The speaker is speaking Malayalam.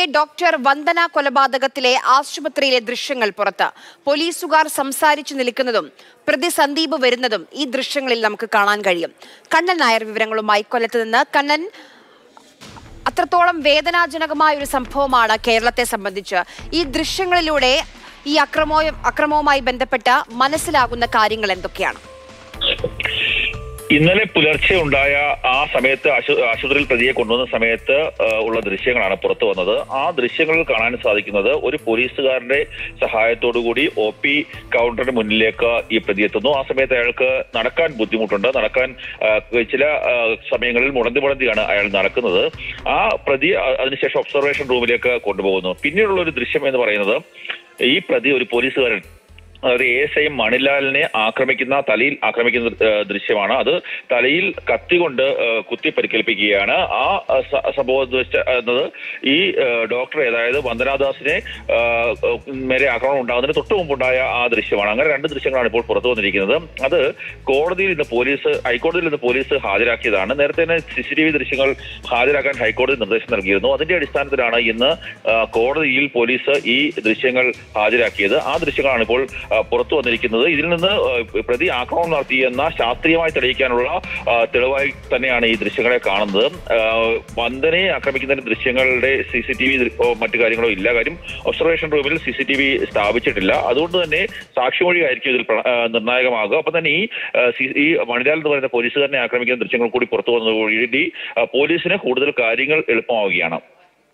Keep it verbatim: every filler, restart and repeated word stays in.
ഡോക്ടർ വന്ദന കൊലപാതകത്തിലെ ആശുപത്രിയിലെ ദൃശ്യങ്ങൾ പുറത്ത്. പോലീസുകാർ സംസാരിച്ചു നിൽക്കുന്നതും പ്രതി സന്ദീപ് വരുന്നതും ഈ ദൃശ്യങ്ങളിൽ നമുക്ക് കാണാൻ കഴിയും. കണ്ണൻ നായർ വിവരങ്ങളുമായി കൊല്ലത്ത് നിന്ന്. കണ്ണൻ, അത്രത്തോളം വേദനാജനകമായ ഒരു സംഭവമാണ് കേരളത്തെ സംബന്ധിച്ച്. ഈ ദൃശ്യങ്ങളിലൂടെ ഈ അക്രമവും അക്രമവുമായി ബന്ധപ്പെട്ട മനസ്സിലാകുന്ന കാര്യങ്ങൾ എന്തൊക്കെയാണ്? ഇന്നലെ പുലർച്ചെ ഉണ്ടായ ആ സമയത്ത് ആശുപത്രിയിൽ പ്രതിയെ കൊണ്ടുവന്ന സമയത്ത് ഉള്ള ദൃശ്യങ്ങളാണ് പുറത്തു വന്നത്. ആ ദൃശ്യങ്ങളിൽ കാണാൻ സാധിക്കുന്നത് ഒരു പോലീസുകാരന്റെ സഹായത്തോടുകൂടി ഒ പി കൗണ്ടറിന് മുന്നിലേക്ക് ഈ പ്രതി എത്തുന്നു. ആ സമയത്ത് അയാൾക്ക് നടക്കാൻ ബുദ്ധിമുട്ടുണ്ട്. നടക്കാൻ ചില സമയങ്ങളിൽ മുടന്തി മുടന്തിയാണ് അയാൾ നടക്കുന്നത്. ആ പ്രതി അതിനുശേഷം ഒബ്സർവേഷൻ റൂമിലേക്ക് കൊണ്ടുപോകുന്നു. പിന്നീടുള്ള ഒരു ദൃശ്യം എന്ന് പറയുന്നത് ഈ പ്രതി ഒരു പോലീസുകാരൻ, അതായത് എ എസ് ഐ മണിലാലിനെ ആക്രമിക്കുന്ന തലയിൽ ആക്രമിക്കുന്ന ദൃശ്യമാണ്. അത് തലയിൽ കത്തി കൊണ്ട് കുത്തി പരിക്കേൽപ്പിക്കുകയാണ്. ആ സംഭവം എന്നത് ഈ ഡോക്ടറെ, അതായത് വന്ദനാദാസിനെ മേലെ ആക്രമണം ഉണ്ടാകുന്നതിന് തൊട്ട് മുമ്പുണ്ടായ ആ ദൃശ്യമാണ്. അങ്ങനെ രണ്ട് ദൃശ്യങ്ങളാണ് ഇപ്പോൾ പുറത്തു വന്നിരിക്കുന്നത്. അത് കോടതിയിൽ ഇന്ന് പോലീസ് ഹൈക്കോടതിയിൽ ഇന്ന് പോലീസ് ഹാജരാക്കിയതാണ്. നേരത്തെ തന്നെ സി സി ടി വി ദൃശ്യങ്ങൾ ഹാജരാക്കാൻ ഹൈക്കോടതി നിർദ്ദേശം നൽകിയിരുന്നു. അതിന്റെ അടിസ്ഥാനത്തിലാണ് ഇന്ന് കോടതിയിൽ പോലീസ് ഈ ദൃശ്യങ്ങൾ ഹാജരാക്കിയത്. ആ ദൃശ്യങ്ങളാണ് ഇപ്പോൾ പുറത്തു വന്നിരിക്കുന്നത്. ഇതിൽ നിന്ന് പ്രതി ആക്രമണം നടത്തിയെന്ന ശാസ്ത്രീയമായി തെളിയിക്കാനുള്ള തെളിവായി തന്നെയാണ് ഈ ദൃശ്യങ്ങളെ കാണുന്നത്. വന്ദനയെ ആക്രമിക്കുന്നതിന്റെ ദൃശ്യങ്ങളുടെ സി സി ടി വി മറ്റു കാര്യങ്ങളോ ഇല്ല. കാര്യം ഒബ്സർവേഷൻ റൂമിൽ സി സി ടി വി സ്ഥാപിച്ചിട്ടില്ല. അതുകൊണ്ട് തന്നെ സാക്ഷിമൊഴിയായിരിക്കും ഇതിൽ നിർണായകമാകുക. അപ്പൊ തന്നെ ഈ ഈ മണിലാൽ എന്ന് പറയുന്ന പോലീസുകാരനെ ആക്രമിക്കുന്ന ദൃശ്യങ്ങൾ കൂടി പുറത്തു വന്നതോടുകൂടി പോലീസിന് കൂടുതൽ കാര്യങ്ങൾ എളുപ്പമാവുകയാണ്.